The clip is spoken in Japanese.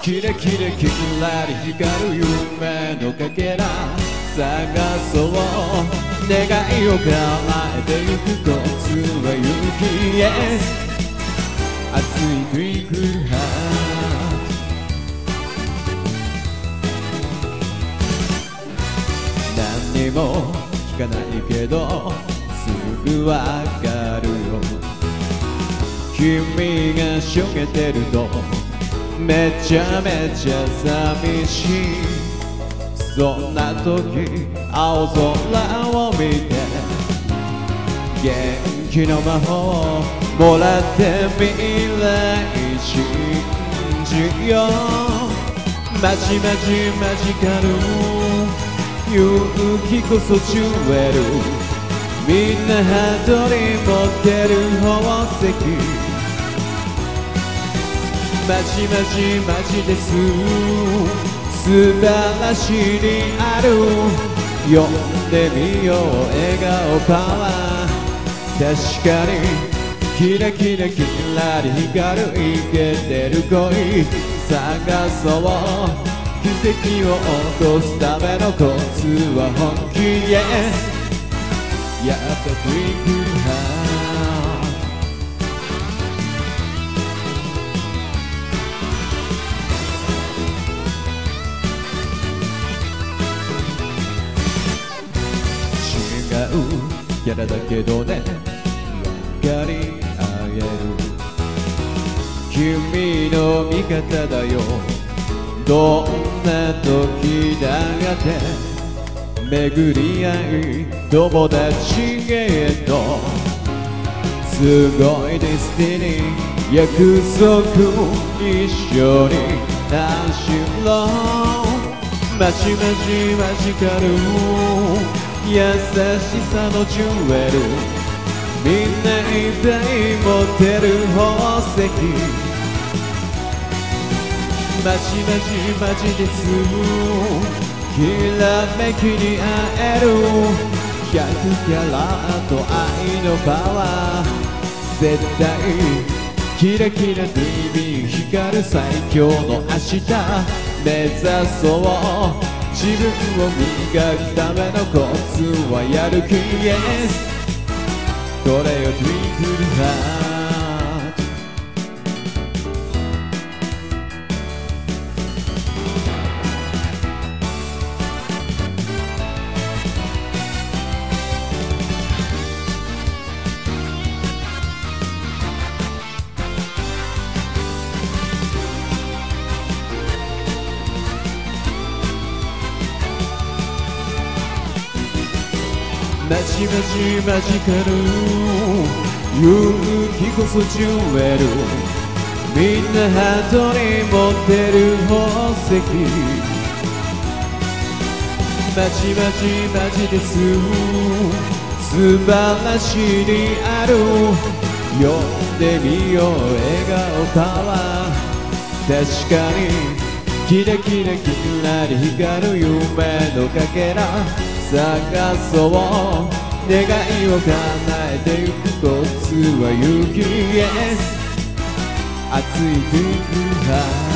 キラキラキラリ光る夢のかけら探そう願いを叶えてゆくコツは勇気 Yes 熱いトゥインクルハート何にも聞かないけどすぐわかるよ君がしょげてるとめちゃめちゃ寂しいそんな時青空を見て元気の魔法をもらって未来信じようマジマジマジカル勇気こそジュエルみんなハートに持ってる宝石マジマジマジです素晴らしいにある呼んでみよう笑顔パワー確かにキラキラキラリ光るイケてる恋探そう奇跡を起こすためのコツは本気 Yes やっぱトゥインクルハーキャラだけどね分かり合える君の味方だよどんな時だって巡り合い友達へとすごいディスティニー約束一緒に走ろうマジマジマジカル優しさのジュエルみんないっぱい持ってる宝石マジマジマジですきらめきに会える100キャラット愛のパワー絶対キラキラドゥイビー光る最強の明日目指そう自分を磨くためのコツはやる気 Yes これよトゥインクルハートマジマジマジカル勇気こそジュエルみんなハートに持ってる宝石マジマジマジです素晴らしいにある呼んでみよう笑顔パワー確かにキラキラキラリ光る夢のかけら探そう願いを叶えてゆくコツは勇気 Yes 熱いトゥインクルハート